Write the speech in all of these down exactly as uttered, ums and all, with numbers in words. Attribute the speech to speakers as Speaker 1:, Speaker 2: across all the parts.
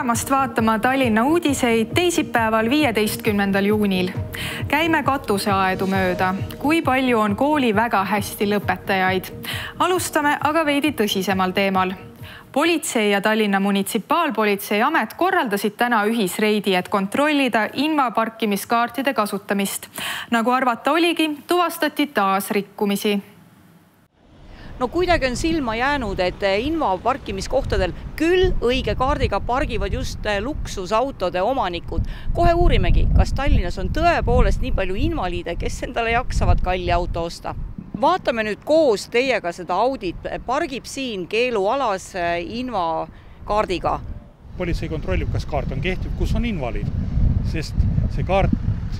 Speaker 1: tulemast vaatama Tallinna uudiseid teisipäeval viieteistkümnendal juunil. Käime katuseaedu mööda. Kui palju on kooli väga hästi lõpetajaid? Alustame aga veidi tõsisemal teemal. Politsei ja Tallinna munitsipaalpolitsei amet korraldasid täna ühisreidi, et kontrollida Inva parkimiskaartide kasutamist. Nagu arvata oligi, tuvastati taas rikkumisi.
Speaker 2: No kuidagi on silma jäänud, et Inva parkimiskohtadel küll õige kaardiga pargivad just luksusautode omanikud. Kohe uurimegi, kas Tallinnas on tõepoolest nii palju invaliide, kes endale jaksavad kalli auto osta. Vaatame nüüd koos teiega seda audit. Pargib siin keelualas Inva kaardiga.
Speaker 3: Politsei kontrollib, kas kaart on kehtiv, kus on invaliid, sest see kaart,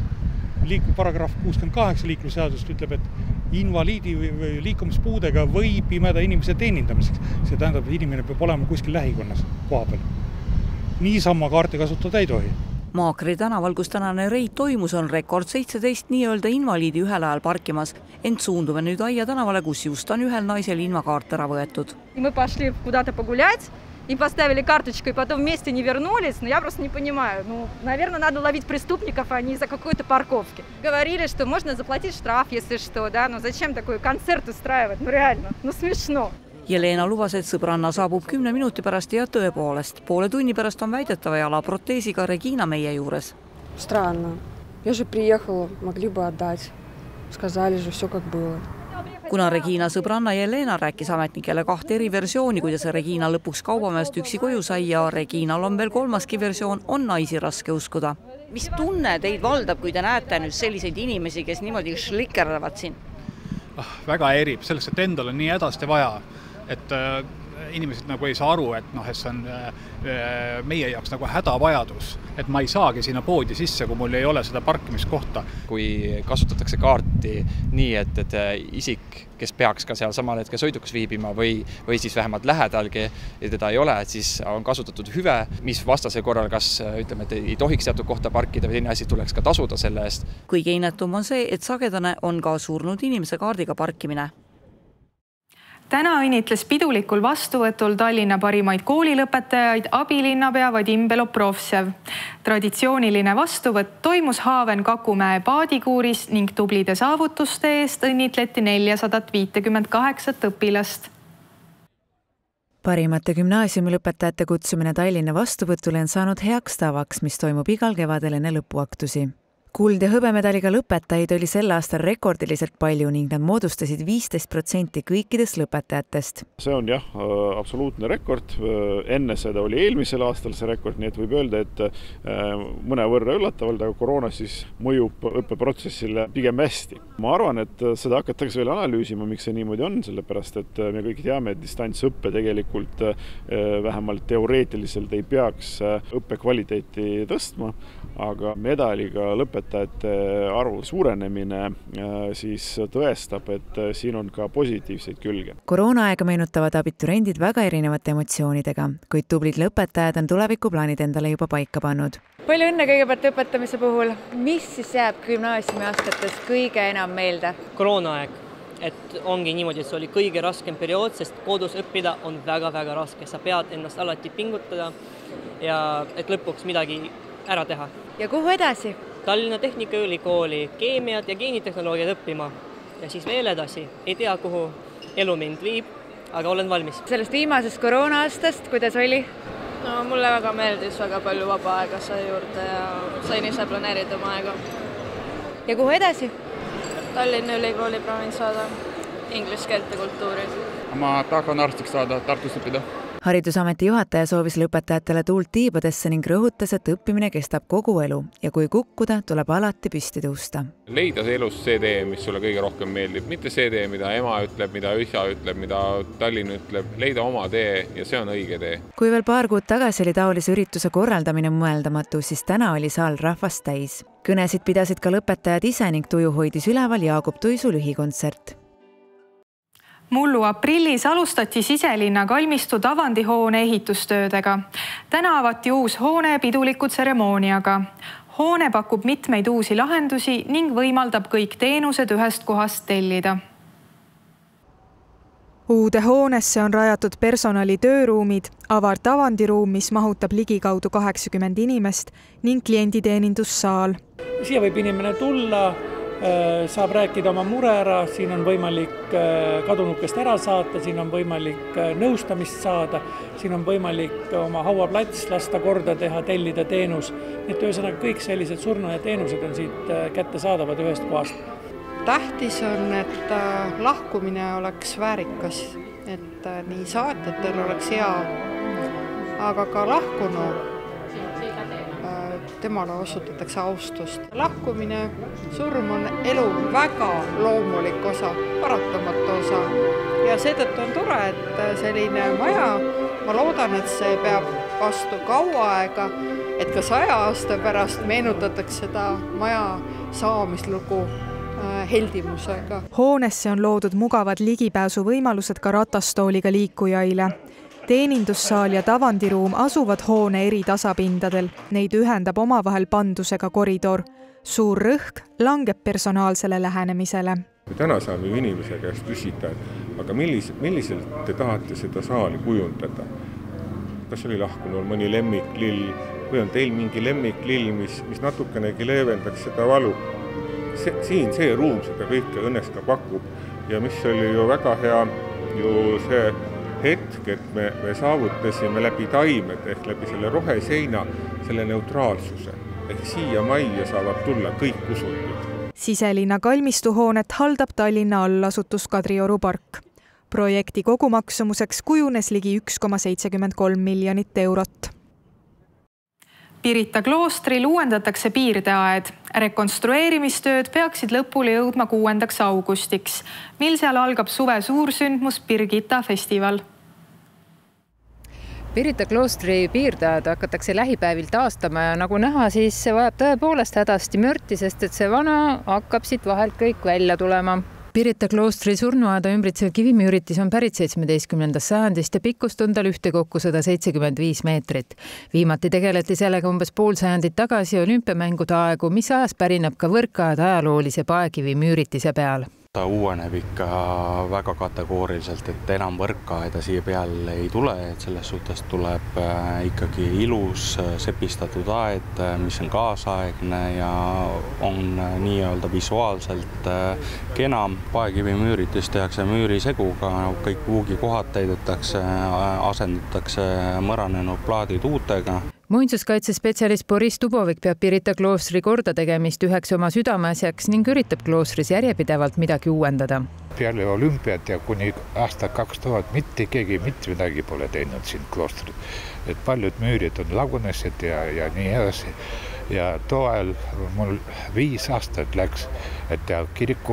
Speaker 3: paragrahv kuuskümmend kaheksa liiklusseadust ütleb, et invaliidi või liikumispuudega või pimeda inimese teenindamiseks. See tähendab, et inimene peab olema kuskil lähikonnas koha peal. Niisama kaarti kasutada ei tohi.
Speaker 2: Maakri tänaval, kus tänane reid toimus, on rekord seitseteist nii-öelda invaliidi ühel ajal parkimas. Ent suundume nüüd Aia tänavale, kus just on ühel naisel Inva kaart ära võetud.
Speaker 4: Мы пошли куда-то погулять и поставили карточку, и потом вместе не вернулись. Но я просто не понимаю. Ну, наверное, надо ловить преступников, а не из-за какой-то парковки. Говорили, что можно заплатить штраф, если что, да? Но зачем такой концерт устраивать? Ну, реально, ну, смешно.
Speaker 2: Jelena lubas, et sõbranna saabub kümne minuti pärast ja tõepoolest. Poole tunni pärast on väidetava jala proteesiga Regina meie juures.
Speaker 5: Странно. Я же приехала, могли бы отдать. Сказали же все как было.
Speaker 2: Kuna Regina sõbranna Jelena rääkis ametnikele kahte eri versiooni, kuidas Regina lõpuks kaubameest üksi koju sai ja Reginal on veel kolmaski versioon, on naisi raske uskuda. Mis tunne teid valdab, kui te näete nüüd selliseid inimesi, kes niimoodi šlikerdavad siin?
Speaker 6: Ah, väga erib, selleks, et endal on nii hädasti vaja, et äh, inimesed nagu ei saa aru, et, noh, et see on äh, meie jaoks nagu hädavajadus, et ma ei saagi sinna poodi sisse, kui mul ei ole seda parkimiskohta.
Speaker 7: Kui kasutatakse kaarti nii, et, et isik, kes peaks ka seal samal hetkel sõidukas viibima või, või siis vähemalt lähedalgi ja teda ei ole, et siis on kasutatud hüve, mis vastase korral kas ütleme, et ei tohiks teatud kohta parkida või teine asi tuleks ka tasuda selle eest.
Speaker 2: Kõige innetum on see, et sagedane on ka surnud inimese kaardiga parkimine.
Speaker 1: Täna õnnitles pidulikul vastuvõtul Tallinna parimaid koolilõpetajaid abilinnapea Vadim Beloprovtsev. Traditsiooniline vastuvõtt toimus Haaven Kakumäe paadikuuris ning tublide saavutuste eest õnnitleti neljasadat viitekümmet kaheksat õpilast.
Speaker 8: Parimate gümnaasiumilõpetajate kutsumine Tallinna vastuvõtule on saanud heaks tavaks, mis toimub igal kevadel enne lõpuaktusi. Kuld- ja hõbemedaliga lõpetajaid oli sel aastal rekordiliselt palju ning nad moodustasid viisteist protsenti kõikidest lõpetajatest.
Speaker 9: See on jah, absoluutne rekord. Enne seda oli eelmisel aastal see rekord, nii et võib öelda, et mõne võrra üllatavalt, aga koroona siis mõjub õppeprotsessile pigem hästi. Ma arvan, et seda hakatakse veel analüüsima, miks see niimoodi on, sellepärast, et me kõik teame, et distantsõppe tegelikult vähemalt teoreetiliselt ei peaks õppe kvaliteeti tõstma, aga medaliga lõpetajate arvu suurenemine siis tõestab, et siin on ka positiivseid külge.
Speaker 8: Koroonaaega meenutavad abiturendid väga erinevate emotsioonidega, kuid tublid lõpetajad on tulevikuplaanid endale juba paika pannud.
Speaker 10: Palju õnne kõigepealt õpetamise puhul. Mis siis jääb gümnaasiumi aastatest kõige enam meelde?
Speaker 11: Koroonaaeg. Et ongi niimoodi, et see oli kõige raskem periood, sest kodus õppida on väga-väga raske. Sa pead ennast alati pingutada ja et lõpuks midagi ära teha.
Speaker 10: Ja kuhu edasi?
Speaker 11: Tallinna Tehnikaülikooli keemiat ja geenitehnoloogiat õppima ja siis veel edasi. Ei tea, kuhu elu mind viib, aga olen valmis.
Speaker 10: Sellest viimasest koroona-aastast, kuidas oli?
Speaker 12: No, mulle väga meeldis, väga palju vaba aega sai juurde ja sain ise planeerida oma aega.
Speaker 10: Ja kuhu edasi?
Speaker 12: Tallinna Ülikooli proovin saada inglise keelt ja kultuuri.
Speaker 13: Ma tahan arstiks saada, Tartus õppida.
Speaker 8: Haridusameti juhataja soovis lõpetajatele tuult tiibadesse ning rõhutas, et õppimine kestab kogu elu ja kui kukkuda, tuleb alati püsti tõusta.
Speaker 13: Leida see elus see tee, mis sulle kõige rohkem meeldib. Mitte see tee, mida ema ütleb, mida isa ütleb, mida Tallinn ütleb. Leida oma tee ja see on õige tee. Kui
Speaker 8: veel paar kuud tagasi oli taolise ürituse korraldamine mõeldamatu, siis täna oli saal rahvast täis. Kõnesid pidasid ka lõpetajad ise ning tuju hoidis üleval Jaagup Tuisu lühikontsert.
Speaker 1: Mullu aprillis alustati siselinna kalmistu tavandihoone ehitustöödega. Täna avati uus hoone piduliku tseremooniaga. Hoone pakub mitmeid uusi lahendusi ning võimaldab kõik teenused ühest kohast tellida. Uude hoonesse on rajatud personali tööruumid, avar tavandiruum, mis mahutab ligikaudu kaheksakümmend inimest ning klienditeenindussaal.
Speaker 14: Siia võib inimene tulla, saab rääkida oma mure ära, siin on võimalik kadunukest ära saata, siin on võimalik nõustamist saada, siin on võimalik oma hauaplats lasta korda teha, tellida teenus. Need ühesõnaga kõik sellised surnu ja teenused on siit kätte saadavad ühest kohast.
Speaker 15: Tähtis on, et lahkumine oleks väärikas, et nii saatjatel oleks hea, aga ka lahkunu temale osutatakse austust. Lahkumine, surm on elu väga loomulik osa, paratamatu osa ja seetõttu on tore, et selline maja, ma loodan, et see peab vastu kaua aega, et ka saja aasta pärast meenutatakse seda maja saamislugu heldimusega.
Speaker 1: Hoonesse on loodud mugavad ligipääsu võimalused ka ratastooliga liikujaile. Teenindussaal ja tavandiruum asuvad hoone eri tasapindadel. Neid ühendab omavahel pandusega koridor. Suur rõhk langeb personaalsele lähenemisele.
Speaker 16: Täna saame inimese käest küsida, aga milliselt, milliselt te tahate seda saali kujundada? Kas oli lahkunul mõni lemmiklill või on teil mingi lemmiklill, mis, mis natukenegi leevendaks seda valu? See, siin see ruum seda kõike õnneks ka pakub ja mis oli ju väga hea ju see hetk, et me, me saavutasime läbi taimed ehk läbi selle roheseina selle neutraalsuse. Ehk siia majja saavad tulla kõik usutud.
Speaker 1: Siselinna kalmistuhoonet haldab Tallinna allasutus Kadrioru park. Projekti kogumaksumuseks kujunes ligi üks koma seitsekümmend kolm miljonit eurot. Pirita kloostril uuendatakse piirdeaed. Rekonstrueerimistööd peaksid lõpule jõudma kuuendaks augustiks, mil seal algab suve suursündmus Birgitta festival.
Speaker 17: Pirita kloostri piirdeaed hakatakse lähipäevil taastama ja nagu näha, siis see vajab tõepoolest hädasti mürti, sest et see vana hakkab siit vahelt kõik välja tulema. Pirita kloostri surnuaeda ümbritsev kivimüüritis on pärit seitsmeteistkümnendast sajandist ja pikkust on tal ühtekokku sada seitsekümmend viis meetrit. Viimati tegeleti sellega umbes pool sajandit tagasi olümpiamängude aegu, mis ajas pärineb ka Võrkaaed ajaloolise paekivimüüritise peal.
Speaker 18: Ta uueneb ikka väga kategooriliselt, et enam Võrkaaeda siia peale ei tule, et selles suhtes tuleb ikkagi ilus sepistatud aed, mis on kaasaegne ja on nii-öelda visuaalselt kenam. Paekivimüüritis tehakse müüriseguga, kõik puugikohad täidetakse, asendatakse mõranenud plaadid uutega.
Speaker 17: Muinsuskaitsespetsialist Boris Dubovik peab Pirita kloostri korda tegemist üheks oma südameasjaks ning üritab kloostris järjepidevalt midagi uuendada.
Speaker 19: Peale olümpiat ja kuni aasta kaks tuhat mitte keegi mitte midagi pole teinud siin kloostrit. Et paljud müürid on lagunesid ja, ja nii edasi. Ja too ajal mul viis aastat läks, et teha kiriku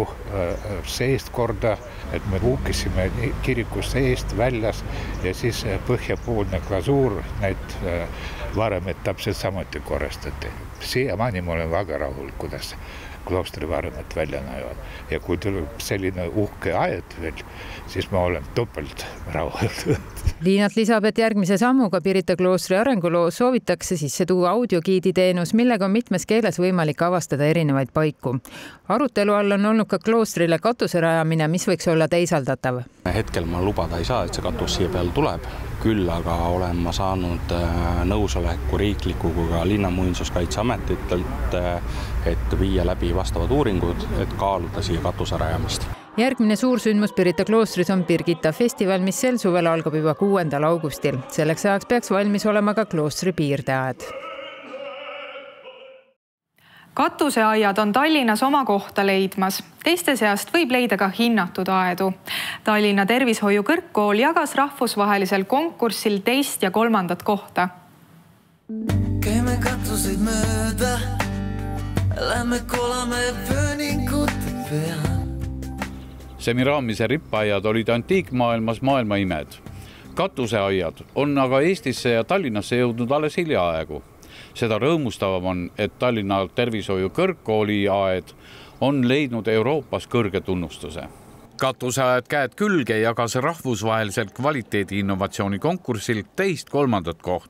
Speaker 19: seest korda, et me puukisime kiriku seest väljas ja siis põhjapoolne glasuur neid varemed täpselt samuti korrastati. Siiamaani ma olen väga rahul, kuidas kloostri varemed välja näevad. Ja kui tuleb selline uhke aed veel, siis ma olen topelt rahul.
Speaker 17: Liinat lisab, et järgmise sammuga Pirita kloostri arenguloo soovitakse sisse tuua audiogiidi teenus, millega on mitmes keeles võimalik avastada erinevaid paiku. Arutelu all on olnud ka kloostrile katuse rajamine, mis võiks olla teisaldatav.
Speaker 18: Hetkel ma lubada ei saa, et see katus siia peal tuleb. Küll aga olen ma saanud nõusoleku riikliku kui ka linnamuinsuskaitseametitelt, et viia läbi vastavad uuringud, et kaaluda siia katuse rajamist.
Speaker 17: Järgmine suursündmus Pirita kloostris on Birgitta festival, mis sel suvel algab juba kuuendal augustil. Selleks ajaks peaks valmis olema ka kloostri piirdeaed.
Speaker 1: Katuseaiad on Tallinnas oma kohta leidmas. Teiste seast võib leida ka hinnatud aedu. Tallinna Tervishoiu Kõrgkool jagas rahvusvahelisel konkursil teist ja kolmandat kohta.
Speaker 20: Käime katuseid mööda, lähme kolame pööningute peal.
Speaker 21: Semiraamise rippaiad olid antiikmaailmas maailma imed. Katuseaiad on aga Eestisse ja Tallinnasse jõudnud alles hiljaaegu. Seda rõõmustavam on, et Tallinna Tervishoiu Kõrgkooli aed on leidnud Euroopas kõrge tunnustuse. Katuseaed käed külge jagas rahvusvahelisel kvaliteedi innovatsiooni konkursil teist kolmandat kohta.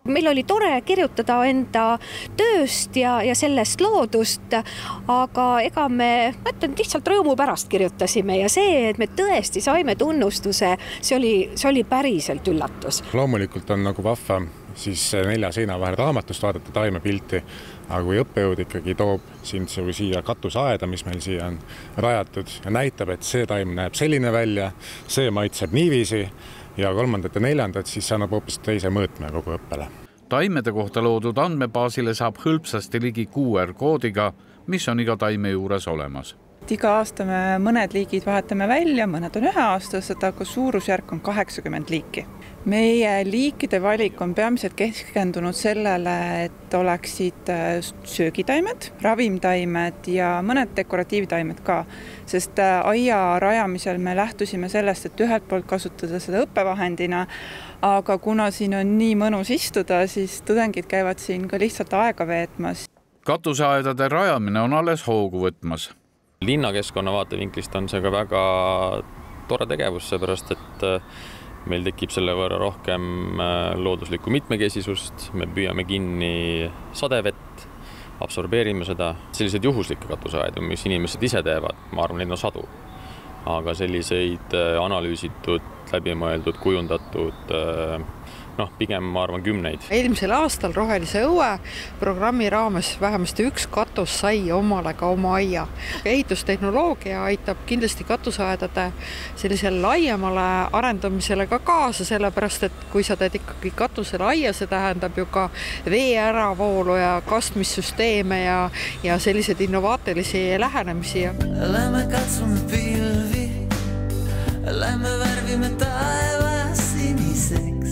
Speaker 3: meil oli tore kirjutada enda tööst ja, ja sellest loodust, aga ega me, ma ütlen, lihtsalt rõõmu pärast kirjutasime ja see, et me tõesti saime tunnustuse, see oli, see oli päriselt üllatus.
Speaker 22: Loomulikult on nagu vahva siis nelja seina vahel raamatust vaadata taimepilti, aga kui õppejõud ikkagi toob sind siia katusaeda, mis meil siia on rajatud ja näitab, et see taim näeb selline välja, see maitseb niiviisi ja kolmandat ja neljandat, siis annab hoopis teise mõõtme kogu õppele.
Speaker 21: Taimede kohta loodud andmebaasile saab hõlpsasti ligi Q R koodiga, mis on iga taime juures olemas.
Speaker 23: Iga aasta me mõned liigid vahetame välja, mõned on üheaastased, aga suurusjärk on kaheksakümmend liiki. Meie liikide valik on peamiselt keskendunud sellele, et oleksid söögitaimed, ravimtaimed ja mõned dekoratiivtaimed ka, sest aia rajamisel me lähtusime sellest, et ühelt poolt kasutada seda õppevahendina, aga kuna siin on nii mõnus istuda, siis tudengid käivad siin ka lihtsalt aega veetmas.
Speaker 21: Katuseaedade rajamine on alles hoogu võtmas.
Speaker 24: Linnakeskkonna vaatevinklist on see ka väga tore tegevus, seepärast et meil tekib selle võrra rohkem looduslikku mitmekesisust, me püüame kinni sadevett, absorbeerime seda. Sellised juhuslikke katuseaedu, mis inimesed ise teevad, ma arvan, neid on sadu. Aga selliseid analüüsitud, läbimõeldud, kujundatud, noh, pigem ma arvan kümneid.
Speaker 15: Eelmisel aastal Rohelise õue programmi raames vähemasti üks katus sai omale ka oma aia. Ehitustehnoloogia aitab kindlasti katuseaedade sellisele laiemale arendamisele ka kaasa, sellepärast et kui sa teed ikkagi katusele aia, see tähendab ju ka vee äravoolu ja kastmissüsteeme ja, ja selliseid innovaatilisi lähenemisi.
Speaker 20: Lähme katsume pilvi, lähme värvime taeva siniseks.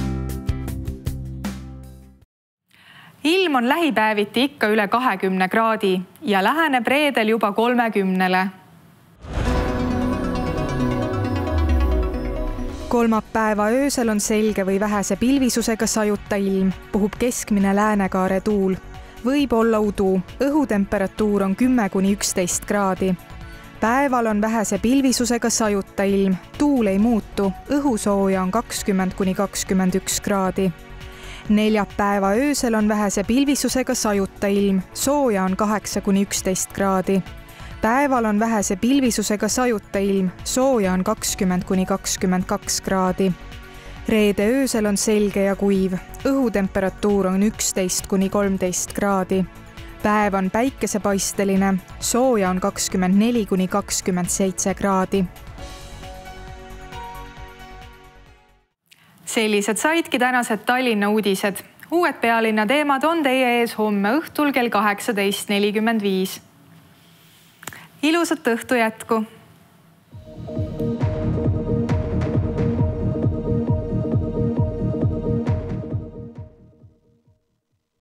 Speaker 1: Ilm on lähipäeviti ikka üle kahekümne kraadi ja läheneb reedel juba kolmekümnele. Kolmapäeva öösel on selge või vähese pilvisusega sajuta ilm, puhub keskmine läänekaare tuul. Võib olla udu, õhutemperatuur on kümme kuni üksteist kraadi. Päeval on vähese pilvisusega sajuta ilm, tuul ei muutu, õhusooja on kakskümmend kuni kakskümmend üks kraadi. Neljapäeva öösel on vähese pilvisusega sajuta ilm, sooja on kaheksa kuni üksteist kraadi. Päeval on vähese pilvisusega sajuta ilm, sooja on kakskümmend kuni kakskümmend kaks kraadi. Reede öösel on selge ja kuiv, õhutemperatuur on üksteist kuni kolmteist kraadi. Päev on päikesepaisteline, sooja on kakskümmend neli kuni kakskümmend seitse kraadi. Sellised saidki tänased Tallinna uudised. Uued pealinna teemad on teie ees homme õhtul kell kaheksateist nelikümmend viis. Ilusat õhtu jätku!